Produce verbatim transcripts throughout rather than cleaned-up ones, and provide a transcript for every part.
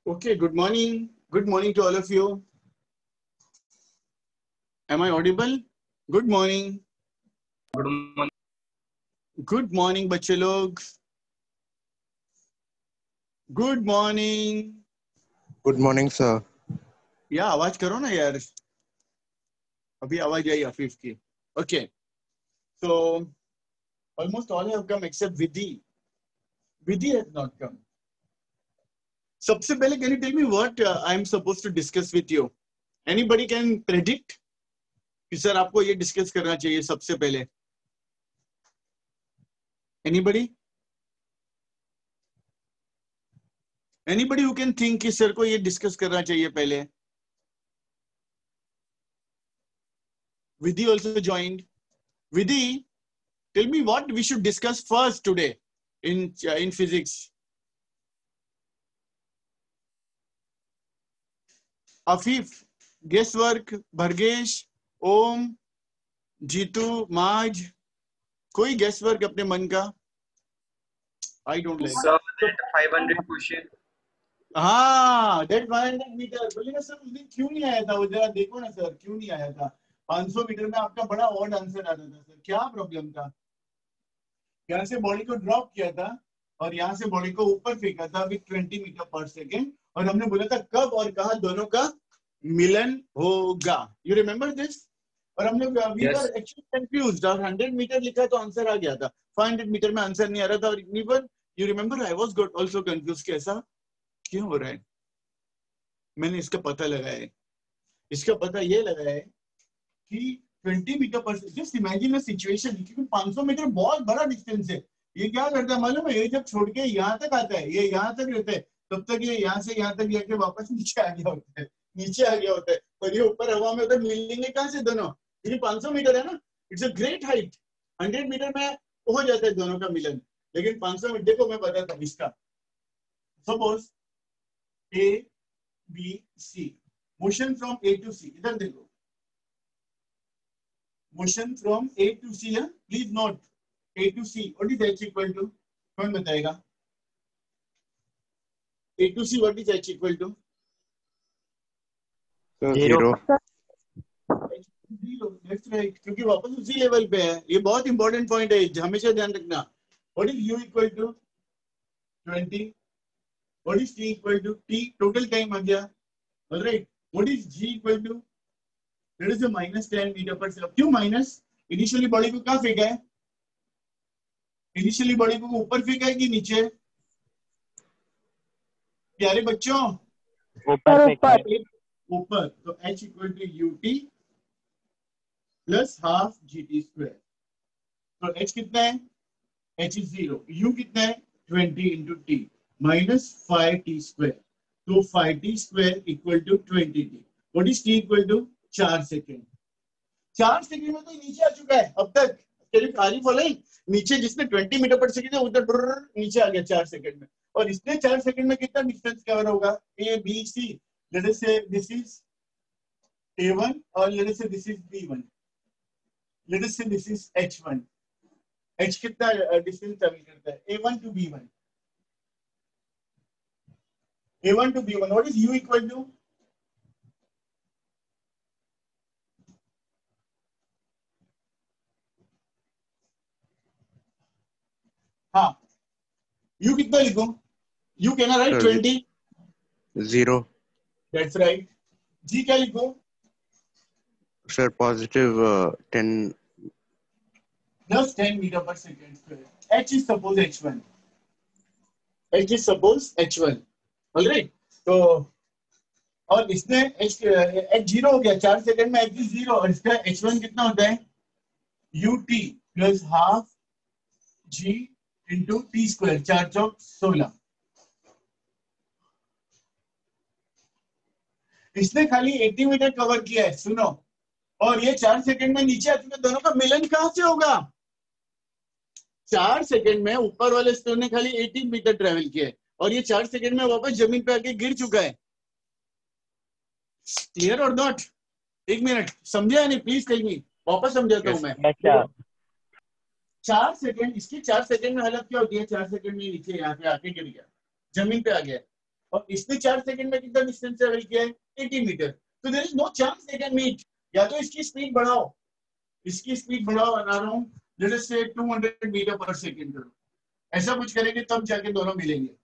Okay, good morning. Good morning to all of you. Am I audible? Good morning. Good morning. Good morning, बच्चे लोग. Good morning. Good morning, sir. या आवाज करो ना यार. अभी आवाज आई अफीफ की. Okay. So almost all have come except Vidhi. Vidhi has not come. सबसे पहले, can you tell me what uh, I am supposed to discuss with you? Anybody can predict? कि सर आपको ये डिस्कस करना चाहिए सबसे पहले. Anybody? Anybody who can think कि सर को ये डिस्कस करना चाहिए पहले? Vidhi also joined. Vidhi, tell me what we should discuss first today in uh, in physics. Afif, guesswork, Bhargesh, Om, Jitu, Maj, कोई guesswork अपने मन का? I don't like. Sir, that five hundred question. हाँ, that five hundred meter. बोलिए ना sir उस दिन क्यों नहीं आया था? वो जरा देखो ना सर क्यों नहीं आया था? पाँच सौ मीटर में आपका बड़ा ऑड आंसर आता था सर. क्या प्रॉब्लम था? यहाँ से बॉडी को ड्रॉप किया था और यहाँ से बॉडी को ऊपर फेंका था with twenty metre per second और हमने बोला था कब और कहा दोनों का मिलन होगा. You remember this? और हमने वी वर एक्चुअली कंफ्यूज्ड. और हंड्रेड मीटर लिखा तो आंसर आ गया था. फाइव हंड्रेड मीटर में आंसर नहीं आ रहा था. और even you remember I was got also confused कि ऐसा क्यों हो रहा है. मैंने इसका पता लगाया है. इसका पता ये लगा है कि ट्वेंटी मीटर पर जस्ट इमेजिन अ सिचुएशन, क्योंकि पाँच सौ मीटर बहुत बड़ा डिस्टेंस है. ये क्या करता है मालूम है? ये जब छोड़ के यहाँ तक आता है, ये यहाँ तक रहता है, तब तक ये यहाँ से यहाँ तक जाके वापस नीचे आ गया होता है. नीचे आ गया होता है और ये ऊपर हवा में होता है. मिलेंगे कहाँ से दोनों? क्योंकि पाँच सौ मीटर है ना. It's a great height. Hundred metre में हो जाता है दोनों का मिलन, लेकिन पाँच सौ मीटर को मैं बताता हूँ इसका. Suppose A B C, motion from A to C. इधर देखो, motion from A to C है. Please note A to C. What is h equal to? कौन बताएगा? A to C what is h equal to? Zero. Zero. That's right, क्योंकि वापस उसी level पे है. ये बहुत इंपॉर्टेंट पॉइंट है, हमेशा ध्यान रखना. What is u equal to? Twenty. What is t equal to? T total time आ गया. Alright. What is g equal to? That is a minus ten metre पर सेकंड. क्यों माइनस? इनिशियली बॉडी को कहाँ फेंका है? इनिशियली बॉडी को ऊपर फेंका है कि नीचे? प्यारे बच्चों, ऊपर ऊपर ऊपर. तो h equal to u t plus half g t square. तो h कितना है? h is zero. u कितना है? Twenty into t minus five t square. तो five t square equal to twenty t. What is t equal to? चार second. चार second में तो नीचे आ चुका है अब तक. नीचे जिसने ट्वेंटी मीटर पर सेकेंड है उधर नीचे आ गया चार सेकेंड में. और इसने चार सेकेंड में कितना डिस्टेंस कवर होगा? ए B C. Let us say this is A one और let us say this is B one. Let us say this is h one. h कितना डिस्टेंस ट्रैवल करता है? A one to B one. A one to B one. What is u equal to? हाँ, u कितना लिखूं? u कहना right? Twenty. Zero. That's right. g क्या लिखूं? Sir, positive uh, ten. Plus ten meter per second square. H is suppose H one. H is suppose H one. All right. तो और इसने H H zero हो गया चार second में. H zero और इसका H one कितना होता है? U T plus half G into T square. चार चौक सोलह. इसने खाली अस्सी मीटर कवर किया है. सुनो, और ये चार सेकंड में नीचे आ चुके. दोनों का मिलन कहां से होगा? चार सेकंड में ऊपर वाले स्टोन ने खाली अस्सी मीटर ट्रेवल किया है और ये चार सेकंड में वापस जमीन पे आके गिर चुका है. क्लियर और नॉट? एक मिनट, समझा नहीं? Please tell me. वापस समझाता हूं मैं. चार सेकंड, इसकी चार सेकंड में हालत क्या होती है? चार सेकंड में नीचे यहाँ पे आके गिर गया, जमीन पे आ गया. और इसने चार सेकंड में कितना डिस्टेंस ट्रेवल किया है, अस्सी मीटर. तो there is no chance they can meet. या तो इसकी स्पीड बढ़ाओ, इसकी स्पीड बढ़ाओ around let us say two hundred metre पर सेकंड करो. ऐसा कुछ करेंगे तब जाके दोनों मिलेंगे,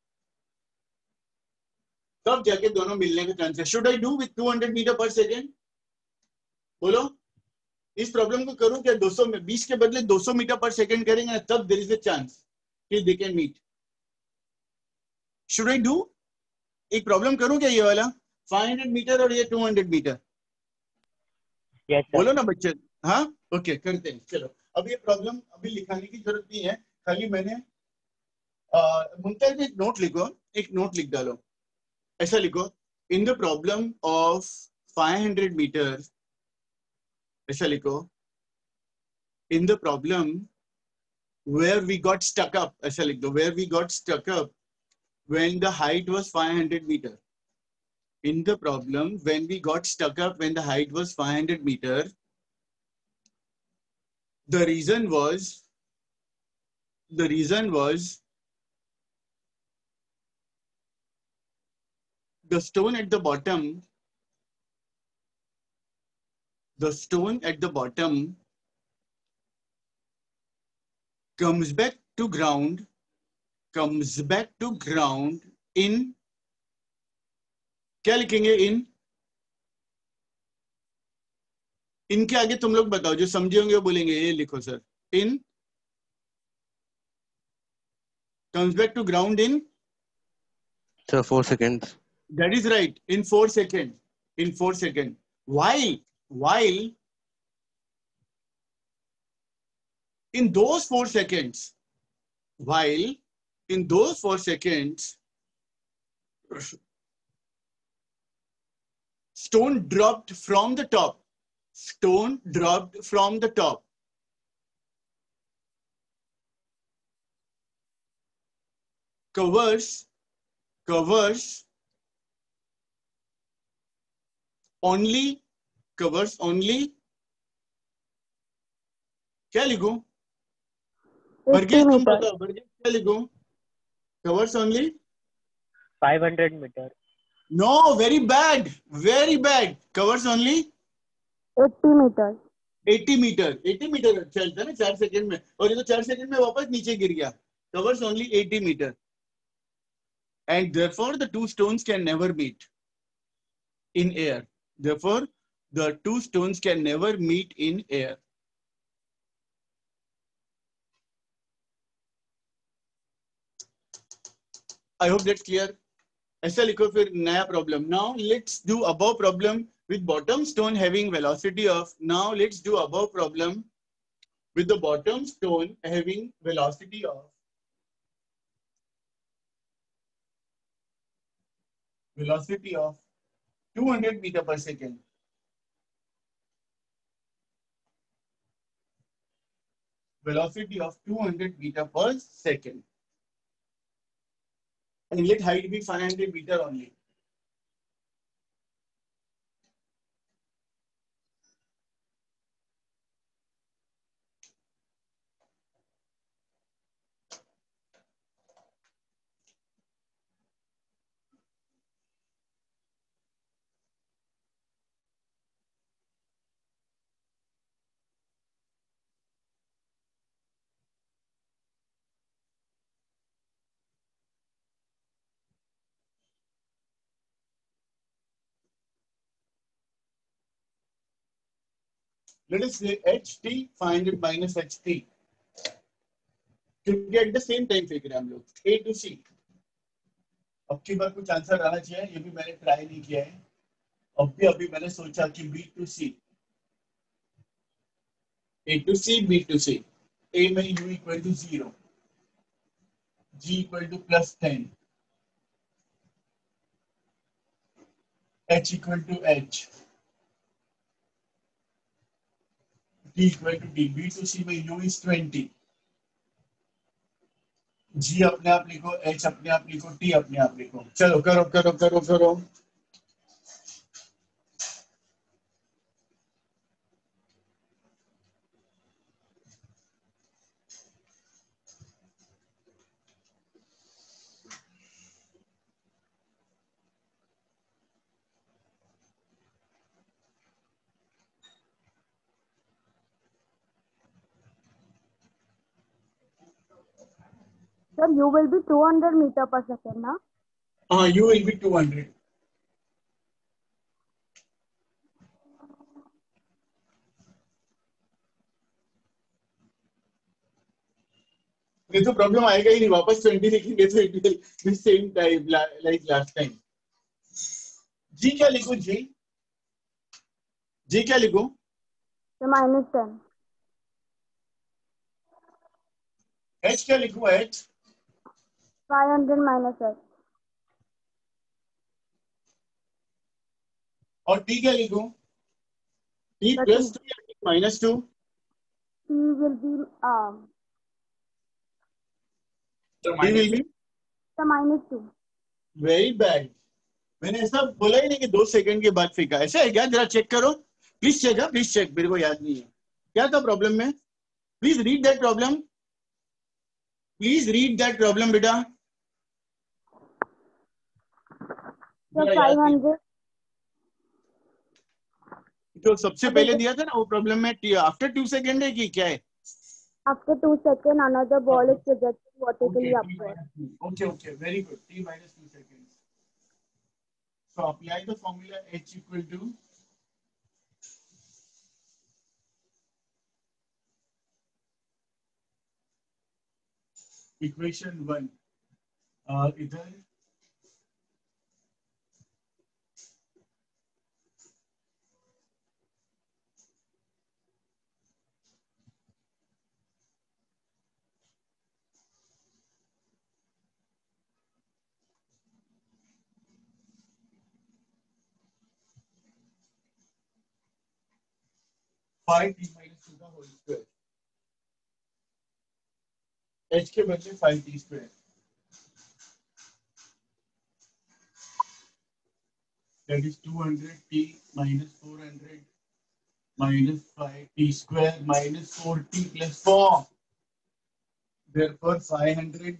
तब जाके दोनों मिलने का चांस है. Should I do with two hundred metre पर सेकंड? बोलो, इस प्रॉब्लम को करूं क्या दो सौ में, बीस के बदले दो सौ मीटर पर सेकंड करेंगे ना, तब देयर इज अ चांस कि they can meet. Should I do, एक प्रॉब्लम करूं क्या ये वाला फाइव हंड्रेड मीटर और ये two hundred metre? Yes, sir. बोलो ना बच्चे. हाँ ओके करते हैं. चलो अब ये प्रॉब्लम अभी लिखाने की जरूरत नहीं है, खाली मैंने मुमताज एक नोट लिखो, एक नोट लिख डालो. ऐसा लिखो, in the problem of five hundred metre, ऐसा लिखो, in the problem where we got stuck up, ऐसा लिख दो, where we got stuck up when the height was five hundred meter. In the problem when we got stuck up when the height was five hundred meter, the reason was the reason was the stone at the bottom the stone at the bottom comes back to ground comes back to ground in, क्या लिखेंगे इन, इनके आगे तुम लोग बताओ, जो समझे होंगे वो बोलेंगे. ये लिखो sir, in comes back to ground in, Sir, four seconds. that is right, in four seconds. In four seconds. While while in those four seconds, while in those four seconds, stone dropped from the top. Stone dropped from the top. Covers, covers only, covers only, क्या लिखूं? Burgess तुम बताओ, Burgess क्या लिखूं? Covers only? five hundred meter. No, very bad, very bad. Covers only eighty metre. अस्सी metre. अस्सी metre चलता है ना चार सेकंड में, और ये तो चार सेकंड में वापस नीचे गिर गया. Covers only अस्सी metre. And therefore the two stones can never meet in air. Therefore the two stones can never meet in air. I hope that's clear. ऐसा लिखो फिर नया problem. Now let's do above problem with bottom stone having velocity of, now let's do above problem with the bottom stone having velocity of velocity of two hundred meter per second. Velocity of two hundred meter per second. And let height be five hundred meter only. Let us say H T, five hundred minus H T. क्योंकि at the same time फेंक रहे हैं हम लोग. A to C. अब की बार कुछ answer आना चाहिए, ये भी मैंने ट्राई नहीं किया है. अब भी अभी मैंने सोचा कि B to C. A to C, B to C. A में U equal to zero. G equal to plus ten. H equal to H. T equal to D. B to C में U is twenty. G अपने आप लिखो, H अपने आप लिखो, T अपने आप लिखो. चलो करो करो करो करो. Sir, you will be two hundred meter per second, na? हाँ, you will be two hundred. ये तो प्रॉब्लम आएगा ही नहीं, वापस ट्वेंटी लिखेंगे तो it will be same type like last time. जी क्या लिखूं? जी जी क्या लिखूं? So minus ten. एच क्या लिखूं? H five hundred minus H. और टी क्या लिखूं? T But plus T, two या minus two? T will be um So t minus will be the minus two. Very bad. मैंने ऐसा बोला ही नहीं कि दो सेकंड के बाद फेंका. ऐसा है क्या? जरा चेक करो प्लीज. चेक है प्लीज चेक. मेरे को याद नहीं है क्या था प्रॉब्लम में. Please read that problem. Please read that problem बेटा. So five hundred. जो सबसे पहले दिया था ना वो प्रॉब्लम में आफ्टर टू सेकंड है कि क्या है? After two seconds, another ball is projected vertically Okay, T upward. minus two. Okay, okay, very good. T minus two seconds. So apply the formula H equal to equation one. Uh, इधर five t minus two का whole square. H के बदले five t square. That is two hundred T minus four hundred minus five T square minus four T plus four. Therefore, five hundred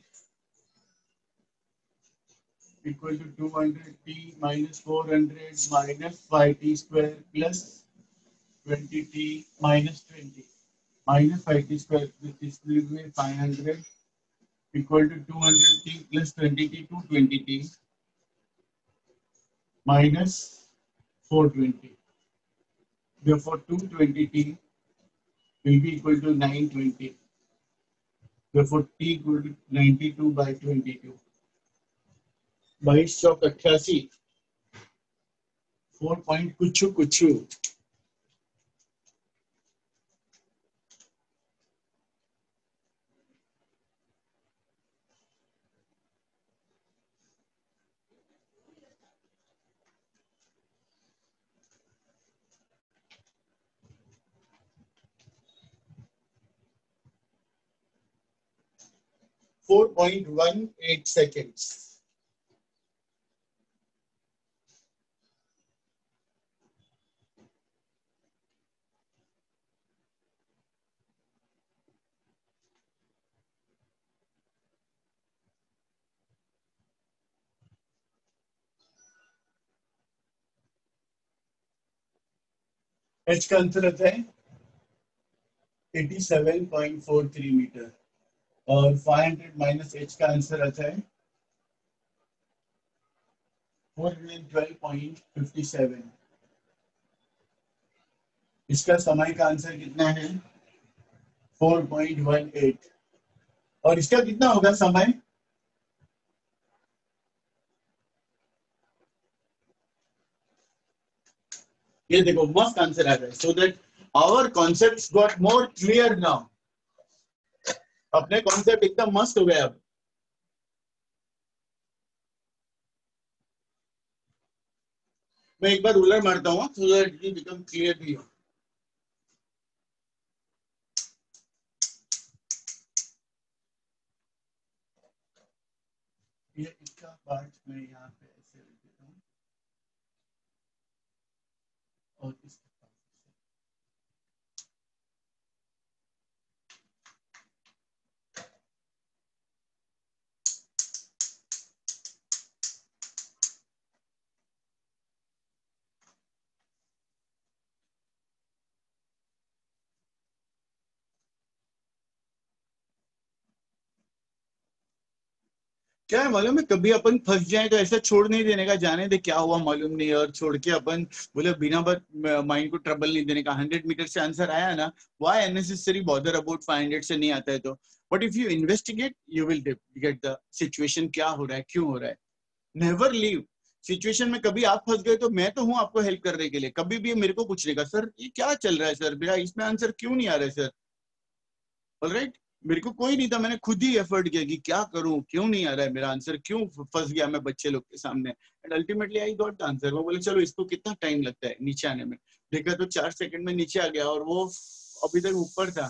equal to two hundred T minus four hundred minus five T square plus twenty T minus twenty. Minus five T square, this will be five hundred equal to two hundred T plus twenty T to twenty T minus four hundred twenty. Therefore, two hundred twenty T will be equal to nine hundred twenty. Therefore, T equal to ninety-two by twenty-two. बाईस चौक अट्ठासी. Four point कुछ कुछ. four point one eight seconds. H का answer आता है eighty-seven point four three metre और five hundred minus H का answer आता है four hundred twelve point five seven. इसका समय का आंसर कितना है? four point one eight. और इसका कितना होगा समय? ये देखो मस्त आंसर आ रहा है. So that our concepts got more clear now. अपने कॉन्सेप्ट एकदम मस्त हो गए अब. मैं एक बार रूलर मारता हूँ so that it become clear to you. ये इसका पार्ट मैं यहाँ पे ऐसे लिख देता हूँ और इसका क्या है मालूम है, कभी अपन फंस जाए तो ऐसा छोड़ नहीं देने का, जाने दे क्या हुआ मालूम नहीं, और छोड़ के अपन बोले बिना माइंड को ट्रबल नहीं देने का। हंड्रेड मीटर से आंसर आया ना, why unnecessary bother about five hundred से नहीं आता है तो। But if you investigate you will get the situation, क्या हो रहा है, क्यों हो रहा है। नेवर लीव सिचुएशन में। कभी आप फंस गए तो मैं तो हूं आपको हेल्प करने के लिए। कभी भी मेरे को पूछने का, सर ये क्या चल रहा है सर, मेरा इसमें आंसर क्यों नहीं आ रहा है सर, ऑलराइट। मेरे को कोई नहीं था, मैंने खुद ही एफर्ट किया कि क्या करूं, क्यों नहीं आ रहा है मेरा आंसर, क्यों फंस गया मैं बच्चे लोग के सामने। And ultimately I got the answer. वो बोले चलो इसको कितना टाइम लगता है नीचे आने में, देखा तो चार सेकंड में नीचे आ गया, और वो अभी तक ऊपर था।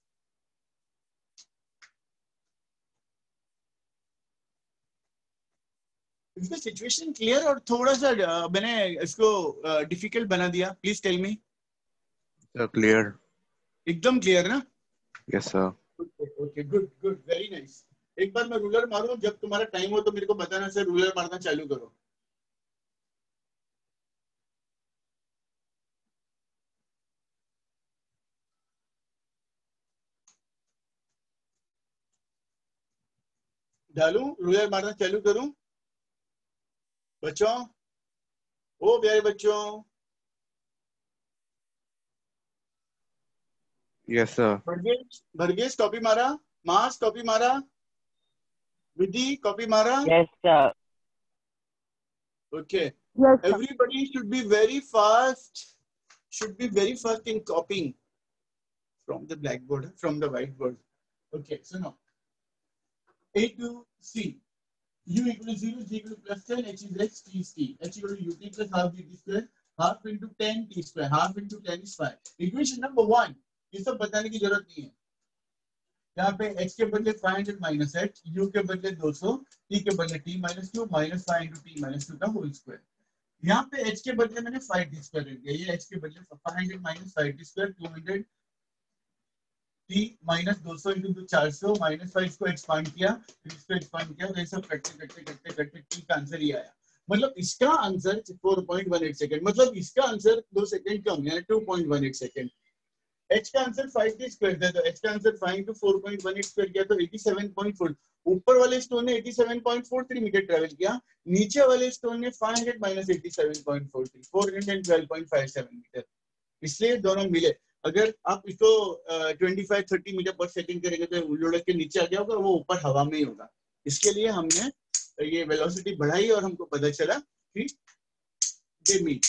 इसका सिचुएशन क्लियर, और थोड़ा सा uh, मैंने इसको डिफिकल्ट uh, बना दिया, please tell me. Sir, clear. एकदम क्लियर ना? Yes, sir. Okay good good very nice. एक बार मैं रूलर मारूं, जब तुम्हारा टाइम हो तो मेरे को बताना सर, रूलर मारना चालू करो। डालूं, रूलर मारना चालू करूं बच्चों, ओ प्यारे बच्चों। Yes, sir. Bhargesh Bhargesh copy मारा, मास कॉपी मारा, विधि कॉपी मारा। Yes, sir. Okay, Yes, sir. everybody should be very fast, should be very fast in copying from the blackboard, from the whiteboard. Okay, so now A to C, U equal to zero, G equal to plus ten, H is X, T is T. H equal to U T plus half D T square, half into ten T square, half into ten is five. Equation number one, ये सब बताने की जरूरत नहीं है। यहाँ पे h के बदले five hundred minus h, u के बदले टू हंड्रेड, t के बदले t minus two, minus five into t minus two का होल स्क्वायर। यहाँ पे h के बदले मैंने फाइव टी स्क्वायर रख दिया, ये h के बदले five hundred minus five t square, two hundred t minus two hundred into four hundred minus five को एक्सपांड किया, फिर इसको एक्सपांड किया, तो ये सब करते करते करते करते t का आंसर ही आया। मतलब इसका answer four point one eight second, मतलब इसका आंसर दो सेकंड कम, यानी two point one eight second. h का आंसर फाइव टी स्क्वायर था, तो h का answer five into four point one eight square किया तो एटी सेवन पॉइंट फोर। ऊपर वाले स्टोन ने eighty seven point four three metre travel किया, नीचे वाले स्टोन ने five hundred minus eighty seven point four three, four hundred twelve point five seven metre, इसलिए दोनों मिले। अगर आप इसको ट्वेंटी फाइव थर्टी मीटर पर सेकंड करेंगे तो लुढ़क के नीचे आ गया होगा, वो ऊपर हवा में ही होगा। इसके लिए हमने ये वेलोसिटी बढ़ाई और हमको पता चला कि they meet.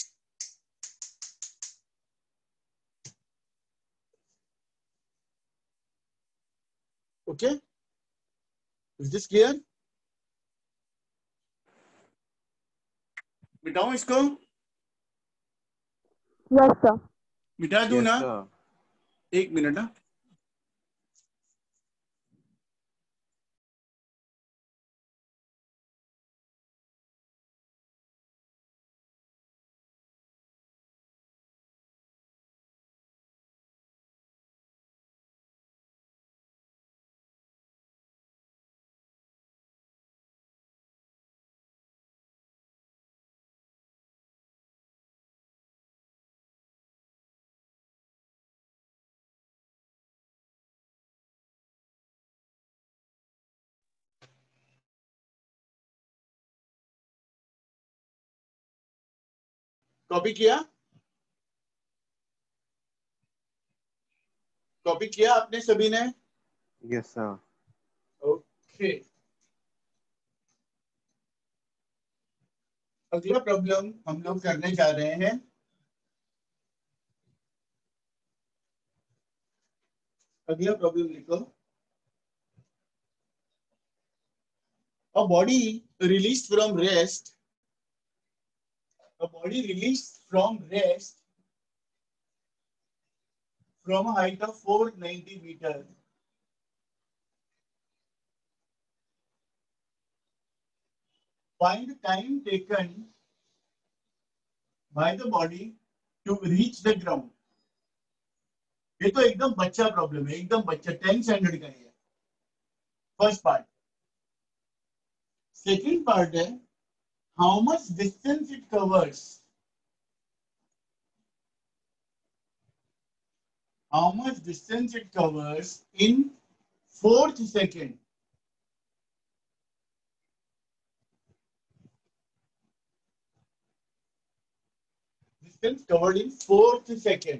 Okay, is this clear? मिटाऊं इसको? Yes, sir. मिटा दूं Yes, ना? sir. एक मिनट ना। कॉपी किया? कॉपी किया आपने सभी ने? Yes, sir. ओके, अगला प्रॉब्लम हम लोग करने जा रहे हैं। अगला प्रॉब्लम लिखो। A body released from rest, a body released from rest from a height of four hundred ninety meters. Find the time taken by the body to reach the ground. ये तो एकदम बच्चा प्रॉब्लम है, एकदम बच्चा, tenth standard का है first part. Second part है how much distance it covers, how much distance it covers in fourth second. distance covered in fourth second.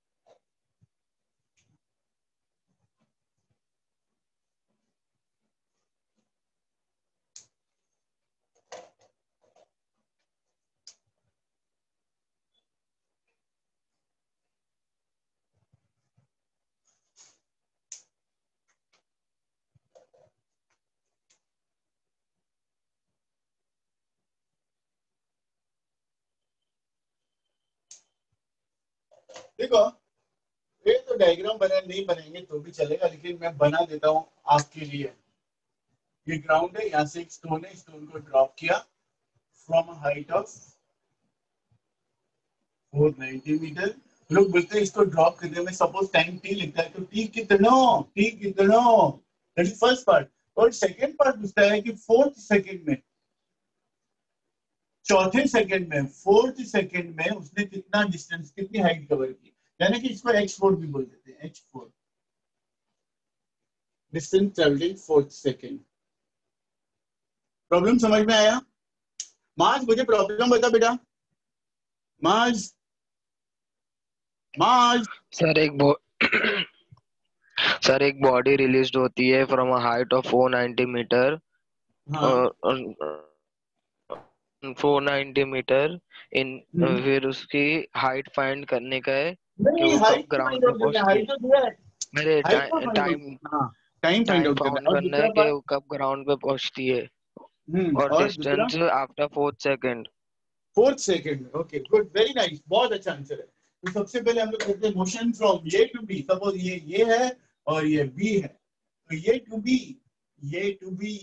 देखो ये तो डायग्राम बना नहीं बनेंगे तो भी चलेगा, लेकिन मैं बना देता हूँ आपके लिए। ये ग्राउंड है, यहाँ से एक स्टोन है, स्टोन को ड्रॉप किया from height of four ninety metre. लोग बोलते हैं इसको ड्रॉप करने में सपोज टाइम टी लिखता है तो टी कितना टी कितना दैट इज फर्स्ट पार्ट। और सेकंड पार्ट पूछता है कि फोर्थ सेकंड में, चौथे सेकंड में, फोर्थ सेकंड में उसने कितना डिस्टेंस, कितनी हाइट कवर की, यानी कि इसको एच फोर भी बोल देते हैं, h four distance travelled in fourth second. Problem समझ में आया? माज मुझे प्रॉब्लम बता बेटा। माज माज सर एक बो सर एक बॉडी रिलीज होती है from a height of four ninety metre, four ninety metre in, फिर उसकी हाइट फाइंड करने का है कि वो कब ग्राउंड पे पहुंचती है। मेरे time time time find out found करना है कि वो कब ग्राउंड पे पहुंचती है, और distance after fourth second. Fourth second में। ओके गुड, वेरी नाइस, बहुत अच्छा आंसर है। तो सबसे पहले हम लोग करते हैं motion from A to B. Suppose ये ये है और ये बी है, तो ये टू बी, ये to B,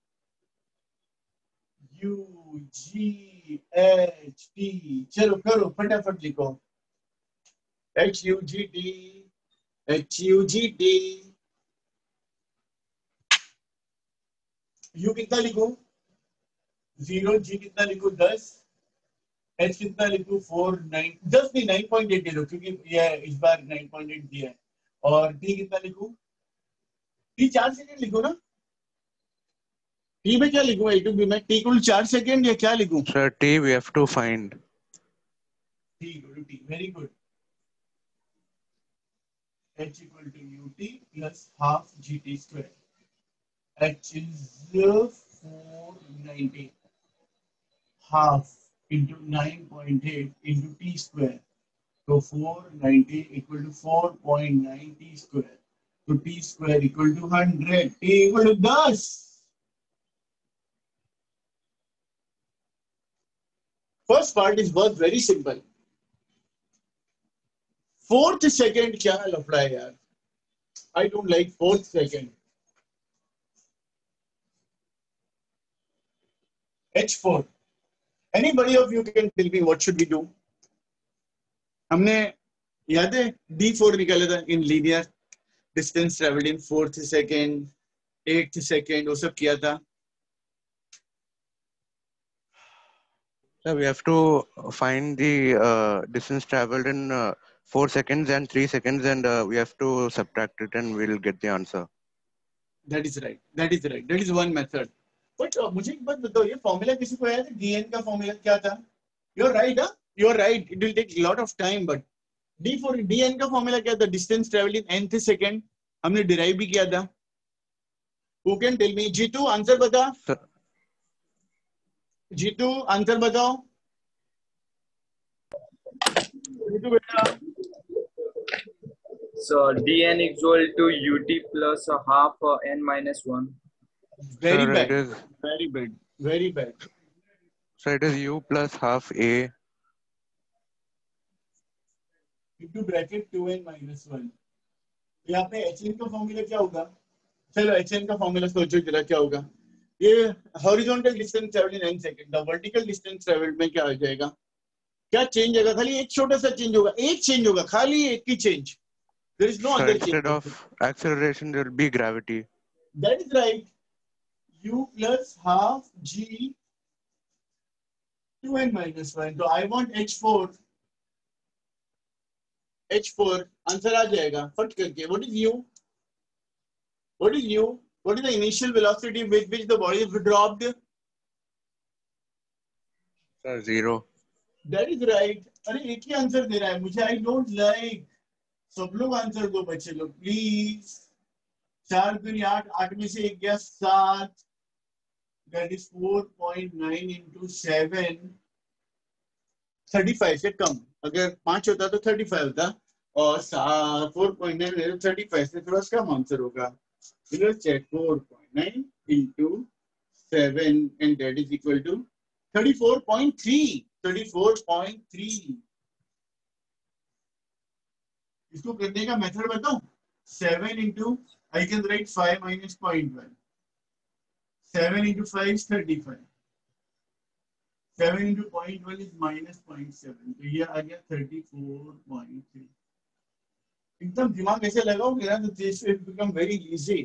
u g h t, चलो करो फटाफट लिखो, h u g t, h u g t. U कितना लिखूं? जीरो। जी कितना लिखूं? दस। एच कितना लिखूं? फोर नाइन, दस नहीं नाइन पॉइंट एट लिखो क्योंकि ये इस बार नाइन पॉइंट एट दिया है। और टी कितना लिखूं? टी चार सेकंड लिखो ना। टी में क्या लिखूं? ए टू बी में टी कुल चार सेकंड या क्या लिखूं? Sir, T we have to find. T equal to t, very good. H equal to u t plus half g t square. H is four ninety, half into nine point eight into t square, so four ninety equal to four point nine t square, so t square equal to one hundred, t equal to ten. First part is बहुत very simple. Fourth second क्या लफड़ा है यार? I don't like fourth second. H four. Anybody of you can tell me what should we do? हमने याद है D four निकाला था in linear distance travelled in fourth second, eighth second, वो सब किया था। Sir, we have to find the uh, distance traveled in uh, four seconds and three seconds, and uh, we have to subtract it, and we'll get the answer. That is right. That is right. That is one method. But uh, मुझे एक बात बताओ, ये formula किसी को याद है? D N का फॉर्मूला क्या था? You are right, huh? You are right. It will take a lot of time, but D for D N का फॉर्मूला क्या था? Distance travelled in nth second, हमने डिराइव भी किया था। Who can tell me? Jeetu answer बता। Sir, Jeetu answer बताओ। जीतू बेटा। So dn equal to ut plus a half uh, n minus one. Very sir, bad. it is Very bad. Very bad. sir, it is U plus half A. Into bracket two n minus one. यहाँ पे hn का formula क्या होगा? चलो hn का formula सोचो जरा क्या होगा। ये horizontal distance travelled in n second, the vertical distance travelled में क्या हो जाएगा? क्या चेंज होगा? खाली एक छोटा सा चेंज होगा, एक चेंज होगा, खाली एक ही change. There is no Sir, other instead change. of acceleration, there will be gravity. That is right. U plus half g two n minus one. So I want h four. h four answer आ जाएगा फट करके। What is u? What is u? What is the initial velocity with which the body is dropped? Sir, zero. That is right. अरे एक ही answer दे रहा है मुझे, I don't like. सब लोग आंसर दो बच्चे लोग प्लीज। चार दूनी आठ, आठ में से एक गया सात, that is four point nine into seven, thirty five से कम। अगर पांच होता तो थर्टी फाइव होता, और four point nine thirty five से थोड़ा कम आंसर होगा। Check four point nine into seven and that is equal to thirty four point three, thirty four point three. इसको करने का मेथड बताऊं? Seven into I can write five minus point one, seven into five is thirty five, seven into point one is minus point seven, तो ये आ गया thirty four point three. एकदम दिमाग ऐसे लगाओगे ना तो this will become very easy.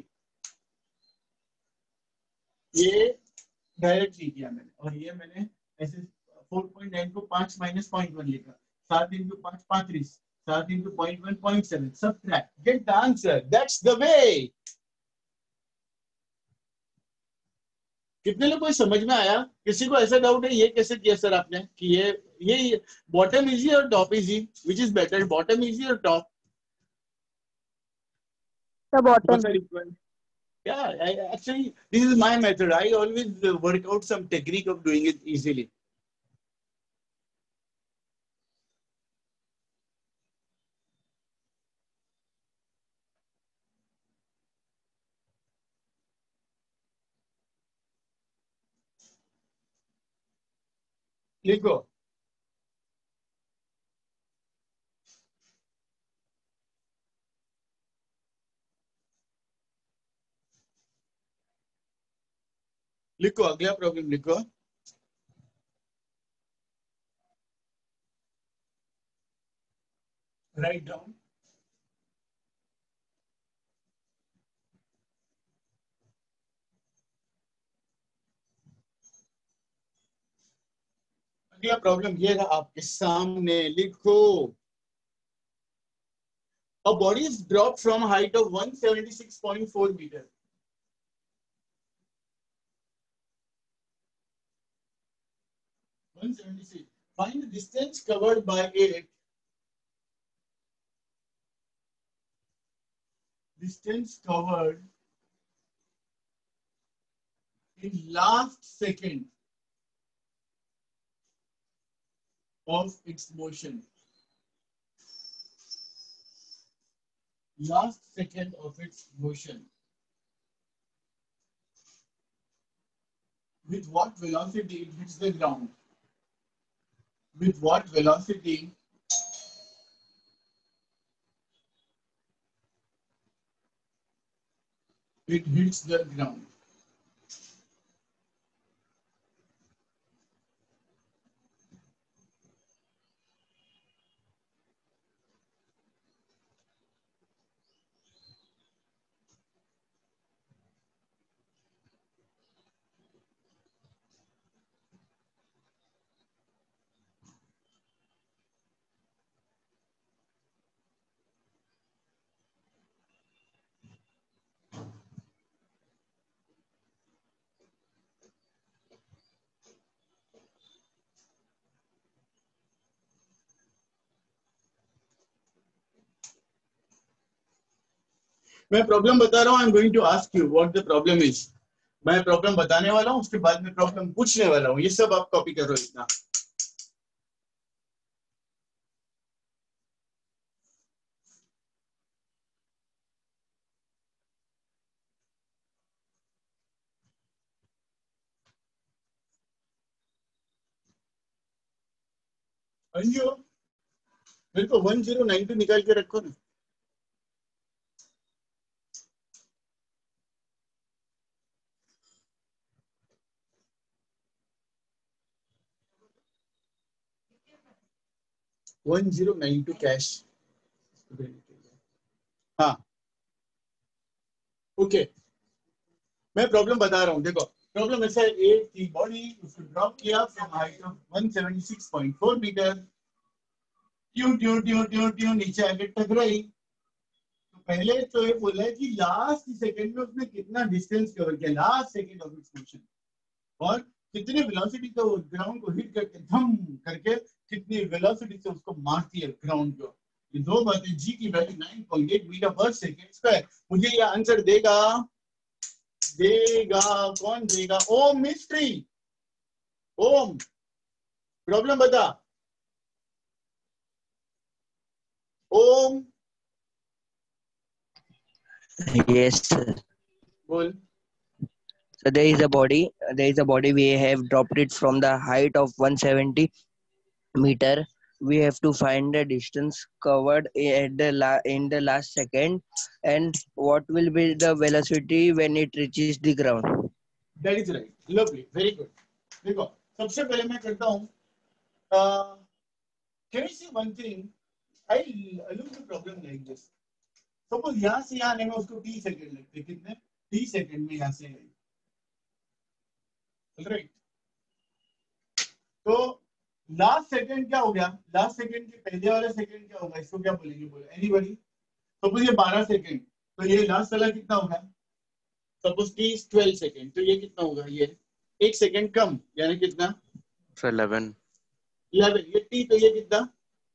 ये डायरेक्ट किया मैंने, और ये मैंने ऐसे फोर पॉइंट नाइन को पांच माइनस पॉइंट वन लिखा, सात इंटू पांच पैंतीस, सात into point one point seven, subtract, get the answer, that's the way. कितने लोग को समझ में आया? किसी को ऐसा डाउट है ये कैसे किया सर आपने कि ये ये बॉटम इजी और top easy, which is better, bottom easy और top? The bottom. Yeah, I, actually this is my method. I always work out some technique of doing it easily. लिखो लिखो अगला प्रॉब्लम लिखो। Write down. अगला problem ये रहा आपके सामने, लिखो। A body is dropped from a height of one seventy-six point four meter. one seventy-six. Find the distance covered by it. Distance covered in last second of its motion. Last second of its motion. With what velocity it hits the ground? With what velocity it hits the ground? मैं problem बता रहा हूँ, I am going to ask you what the problem is. मैं problem बताने वाला हूँ, उसके बाद में प्रॉब्लम पूछने वाला हूँ। ये सब आप कॉपी करो इतना। अंजू मेरे को वन जीरो नाइन टू निकाल के रखो ना। One zero nine two cash. हाँ ओके, मैं प्रॉब्लम बता रहा हूँ। देखो प्रॉब्लम ऐसा है, एक थी बॉडी, उसको ड्रॉप किया from height of one seventy six point four metre, ट्यू ट्यू ट्यू ट्यू ट्यू नीचे आके टकराई। तो पहले तो ये बोला है कि लास्ट सेकंड में उसने कितना डिस्टेंस कवर किया, last second of its motion, और कितने वेलोसिटी तो ग्राउंड को हिट करके धम करके कितनी वेलोसिटी से उसको मारती है ग्राउंड को। ये दो बातें, जी की value nine point eight metre per second square. मुझे ये आंसर देगा देगा कौन देगा? ओम मिस्ट्री, ओम प्रॉब्लम बता। ओम Yes, sir. बोल। So there is a body. There is a body. We have dropped it from the height of one hundred seventy meter. We have to find the distance covered at the la in the last second, and what will be the velocity when it reaches the ground. That is right. Lovely. Very good. देखो सबसे पहले मैं करता हूँ, uh, can you see one thing? I look at the problem like this. Suppose यहाँ से यहाँ आने में उसको t सेकंड लगते हैं, कितने? t सेकंड में यहाँ से आई, राइट? तो लास्ट सेकंड क्या हो गया? लास्ट सेकंड के पहले वाला सेकंड क्या होगा? इसको क्या बोलेंगे? बोलो एनीबॉडी? सपोज ये बारह सेकंड, तो ये लास्ट वाला कितना होगा? Suppose t is twelve second, तो ये कितना होगा? ये एक सेकंड कम, यानी कितना? इलेवन। इलेवन। ये t, तो ये कितना?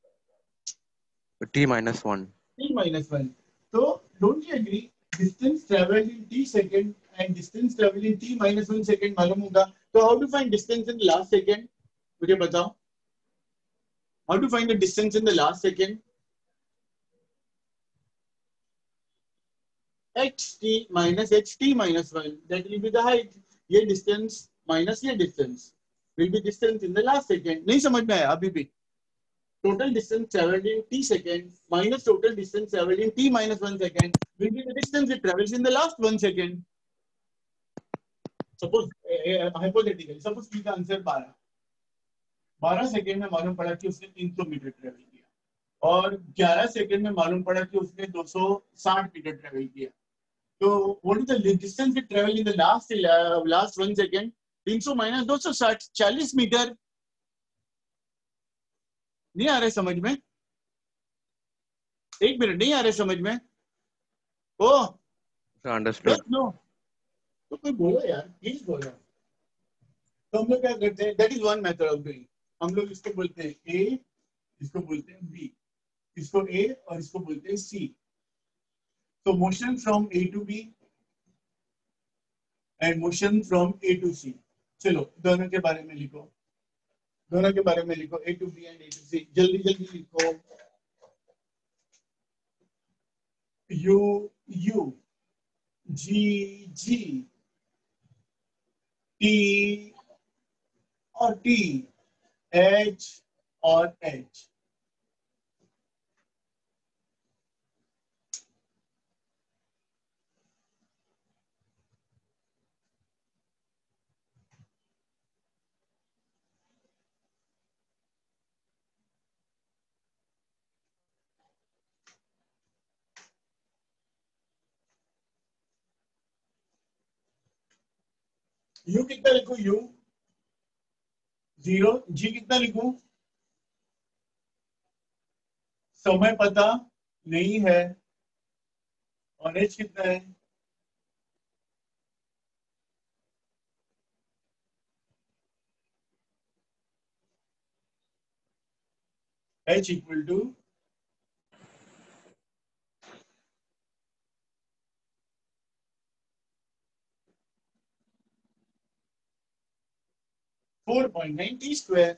t minus one. t minus one. तो don't you agree? Distance traveled in t second and distance traveled in t minus one second मालूम होगा। तो how to find distance in the last second? मुझे बताओ। How to find the distance in the last second? ht minus ht minus one. That will be the height. ये distance minus ये distance will be distance in the last second. नहीं समझ में आया अभी भी? Total distance traveled in t second minus total distance traveled in t minus one second will be the distance it travels in the last one second. Suppose uh, hypothetically, suppose t का answer बारह बारह second में मालूम पड़ा कि उसने तीन सौ मीटर ट्रेवल किया और ग्यारह सेकंड में मालूम पड़ा कि उसने दो सौ साठ मीटर ट्रेवल किया। तो what is the distance it traveled in the last uh, last one second? तीन सौ माइनस दो सौ साठ, चालीस मीटर। नहीं आ रहा है समझ में? एक मिनट, नहीं आ रहा है समझ में? ओ अंडरस्टूड। नो, तो कोई बोलो यार, प्लीज बोलो। तो हम लोग क्या करते हैं? That is one method of doing. हम लोग इसको बोलते हैं ए, इसको बोलते हैं बी, इसको ए और इसको बोलते हैं सी। तो motion from A to B and motion from A to C. चलो दोनों के बारे में लिखो, दोनों के बारे में लिखो, A to B and A to C. जल्दी जल्दी लिखो। U u, g g, t और टी, एच और एच। यू कितना लिखूं? You zero. जी कितना लिखूं? समय पता नहीं है। और एच कितना है? H equal to four point nine t square.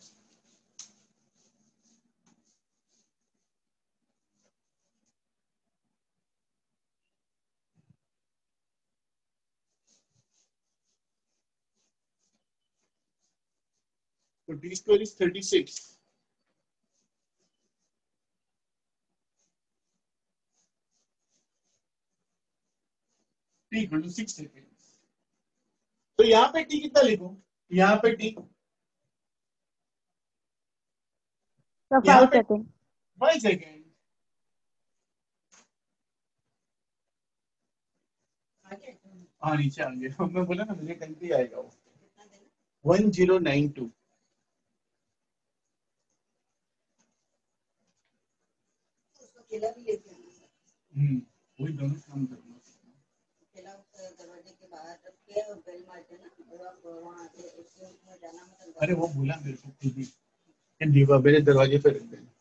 तो t square is thirty six. T equal to six second. तो यहाँ पे टी कितना लिखूं? यहाँ पे t So five seconds. Five second. हाँ नीचे आ गया। मैं बोला ना मुझे कहीं भी आएगा वो। One zero nine two. हम्म, वही दोनों काम करना। अरे वो बोला मेरे को खुद ही। दीवा मेरे दरवाजे पे रख देना।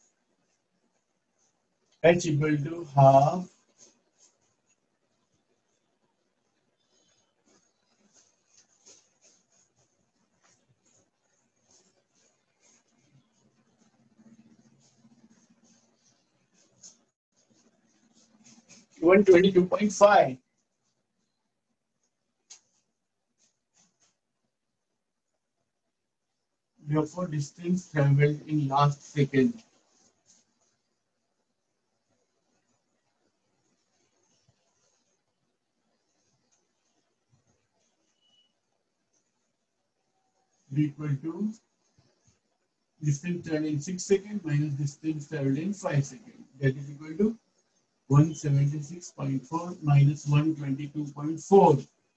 h equal to half one twenty-two point five. Therefore, distance traveled in last second. Be equal to distance traveled in six seconds minus distance traveled in five seconds. That is equal to one seventy-six point four minus one twenty-two point four.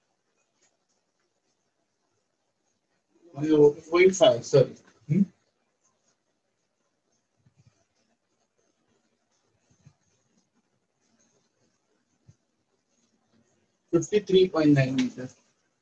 zero point five, sorry. Hmm? fifty-three point nine meters.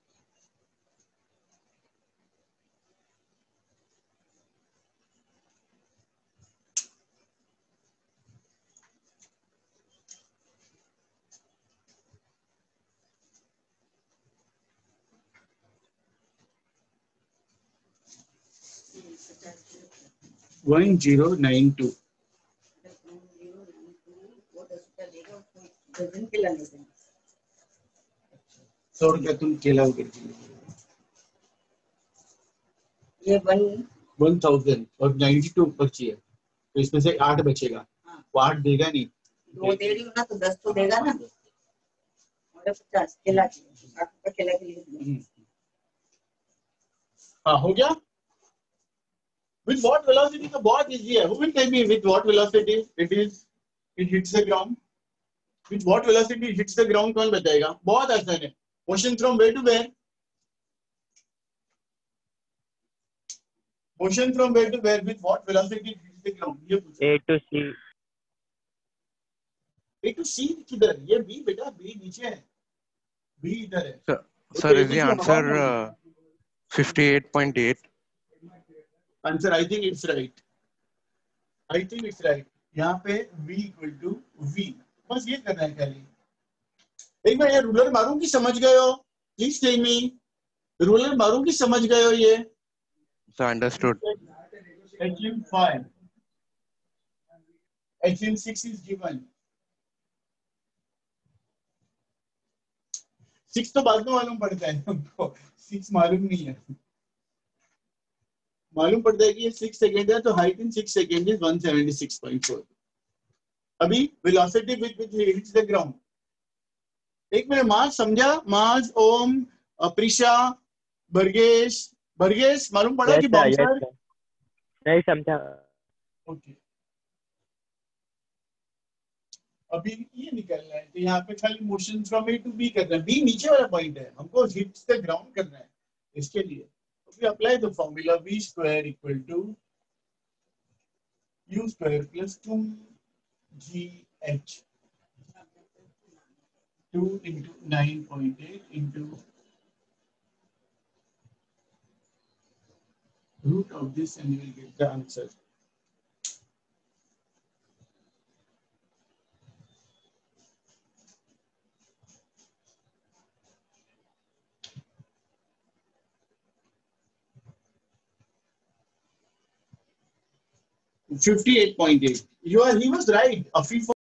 one zero nine two. सौ रुपया तुम केला उधर ये one one thousand और ninety two बची है तो इसमें से आठ बचेगा। वो आठ देगा नहीं, दो दे रही हो ना तो दस तो देगा ना। और पचास केला आठ का केला के लिए हाँ हो गया। With what velocity the ball is here? Who will tell me with what velocity it is? It hits the ground. With what velocity it hits the ground? कौन बताएगा? बहुत आसान है। Motion from where to where? Motion from where to where? With what velocity it hits the ground? ये पूछो। A to C. A to C किधर? ये B बेटा, B नीचे है। B इधर है। Sir, sir is the answer uh, fifty-eight point eight? Answer, I think it's right. I think it's right. यहाँ पे V equal to V. बस ये करना है खाली। एक बार ये रूलर मारूं कि समझ गए हो? Please tell me. रूलर मारूं कि समझ गए हो ये? So understood. H M five. H M six is given. Six तो बाद में मालूम पड़ता है हमको। Six मालूम नहीं है। मालूम पड़ता है कि ये सिक्स सेकेंड है तो height in six second is one seventy-six point four. अभी velocity with which he hits the ground. एक मिनट मास समझा? मास, ओम, प्रिशा, बरगेश, बरगेश मालूम पड़ा yes, कि sir, बाउंसर? yes, नहीं समझा। ओके अभी ये निकलना है तो यहाँ पे खाली motion from A to B करना है। बी नीचे वाला पॉइंट है, हमको हिट्स द ग्राउंड करना है। इसके लिए we apply the formula v square equal to u square plus two g h, two into nine point eight into root of this and you will get the answer. fifty-eight point eight. You are, he was right. A free